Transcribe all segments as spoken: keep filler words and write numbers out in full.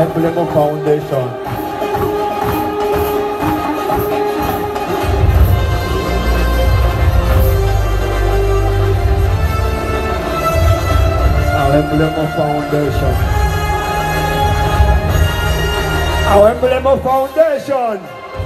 Emblem of Foundation. Our Emblem of Foundation. Our Emblem of Foundation.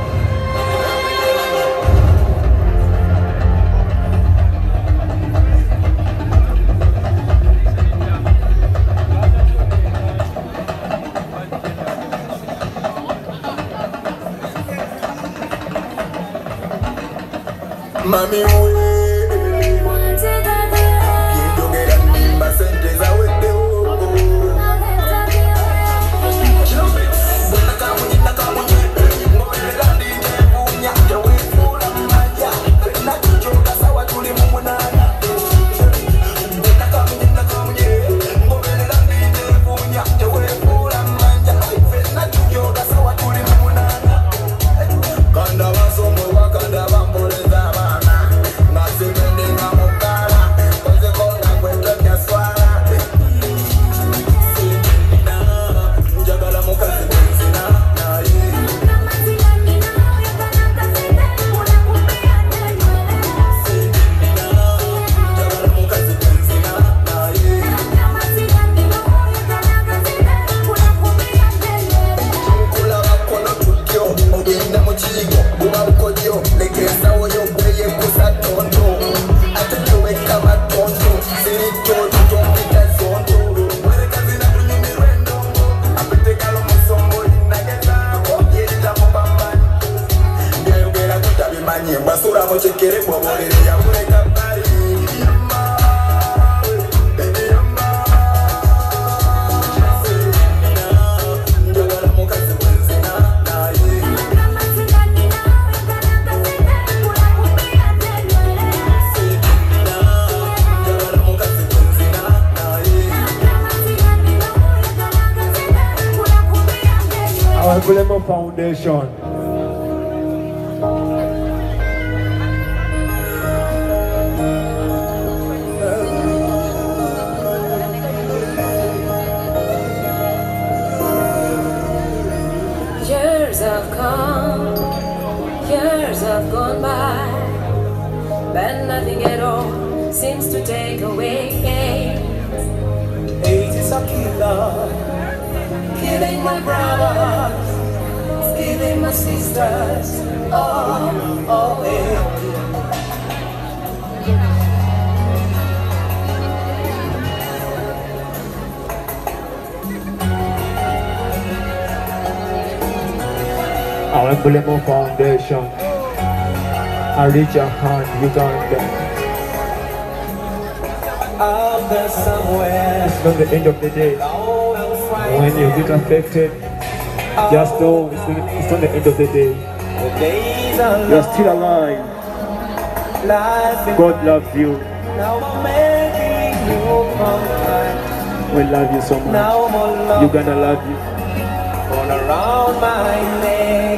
Mami we basura mo chekere kwa mwere ya mweka bari yama baby yama njagala mukazi mwenzina naye njagala mukazi mwenzina naye Our Emblem of Foundation. Years have come, years have gone by, but nothing at all seems to take away. Age is a killer, Killing my brothers, killing my sisters, oh, oh, yeah. Our Emblem of Foundation. I reach your hand, Uganda. out there somewhere. It's not the end of the day. When you get affected, just know it's not, it's not the end of the day. The days are You're still alive. life. God loves you. Now I'm making you come back. We love you so much. Now more love Uganda love you. all around my neck.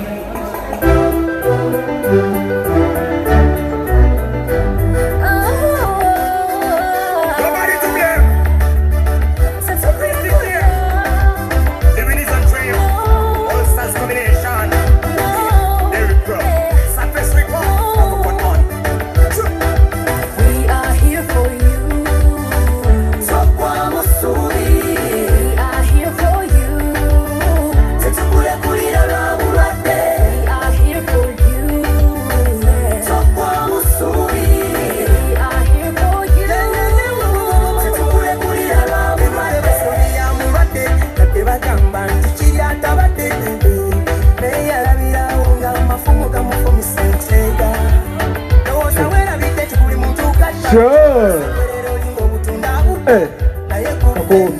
Sure. Hey. Kakofi.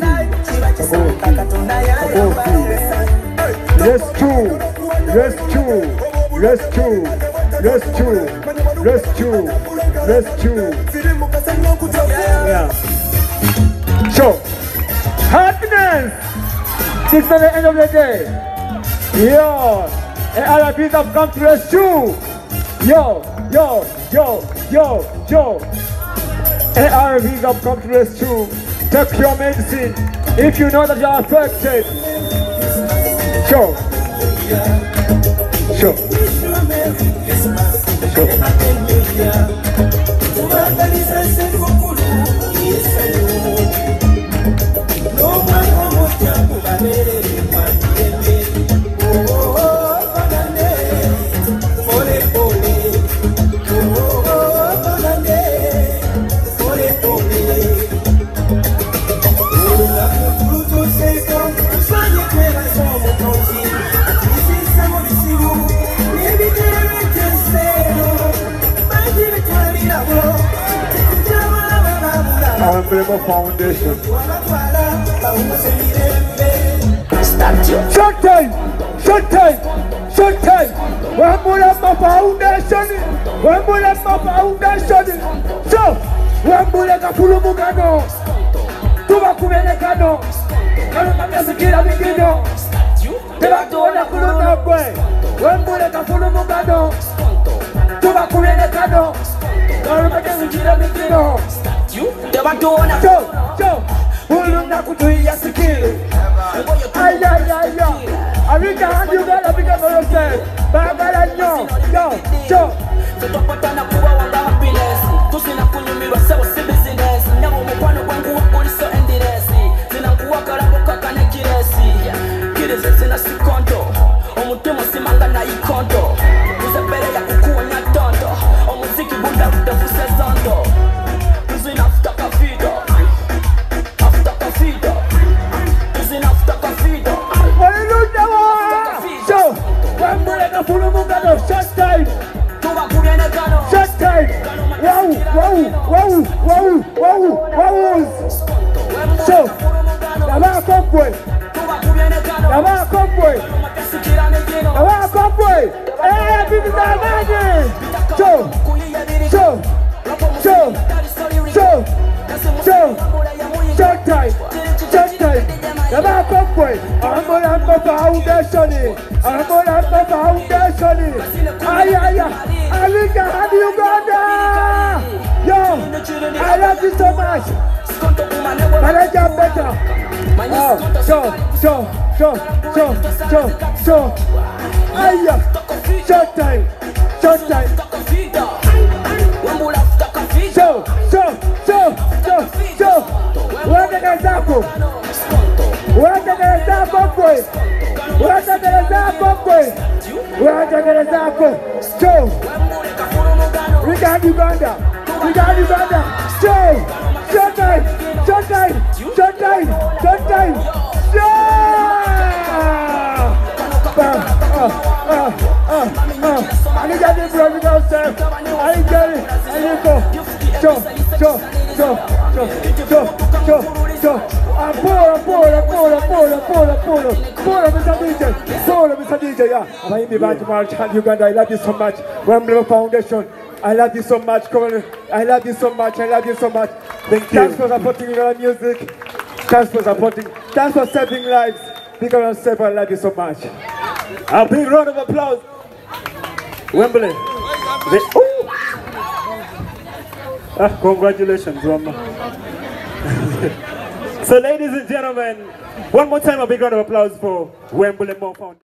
Kakofi. Rescue. Rescue. Rescue. Rescue. Rescue. Rescue. Yeah. Sure. Happiness. It's at the end of the day. Yo. And other people have come to rescue. Yo. Yo. Yo. Yo. Yo. A R Vs have come to rescue. Take your medicine. If you know that you are affected, Sure. Sure. Emblem Foundation. Short time! Short time! Short time! Emblem Foundation! Emblem Foundation! So, Emblem Kapulumugano! Tuba Kumenekano! Kalumakazikira Mikino! Tebatuona Kuluna Boy! Emblem Kapulumugano! Tuba Kumenekano! Kalumakazikira Mikino! Joe, Joe, Uluna Kutuya Sikili. Ay, ay, ay, ay. Arika, you got a big of yourself. Barbara, no, yo, Joe. The top of the Kuba and happiness. To see a Kulumi was so business. Never one of one who would so end it. Zinakuaka and Kiresi. Kiresi in a Sikonto. Omutemo Simanga na Ikonto. Who's a better Yakuku and Yatonto. Omuziki Buddha with the Fusezonto. Short time! Short time! Wow! Wow! Wow! Wow! Wow! Wow! So, Yama Kompwe! Yama Kompwe! Yama Kompwe! Hey, this is our magic! So, so, so, so, so, short time! Short time! Yama Kompwe! Ambolamba Foundation! Ambolamba Foundation! Ay, ay, ay! Alika, how do you go there? Yo! I love you so much! Manager better! Oh, so, so, so, so, so, so! Ay, short time! Short time! So, so, so, so, so! Wanda Gazako! Wanda Gazako, boy! Wanda Gazako, boy! Wanda Gazako! Joe! We got Uganda! We got Uganda! Joe! Short time! Short time! Short time! Short time! Yeah! Uh, uh, uh, uh, uh. I need to get it yourself. I need to get it. I need to go. Joe! Joe! Joe! Joe! Joe! Joe! Joe! Polo, polo, polo, polo, polo, polo, polo, Mister D J, polo, Mister D J, yeah. I'm in the Banjamal Chant Uganda. I love you so much. Emblem Foundation. I love you so much. Come on. I love you so much. I love you so much. Thank you. Thanks for supporting our music. Thanks for supporting. Thanks for saving lives. Because of Save, I love you so much. A big round of applause. Wembley. The, ah, congratulations, Roma. So ladies and gentlemen, one more time a big round of applause for Wembley Foundation.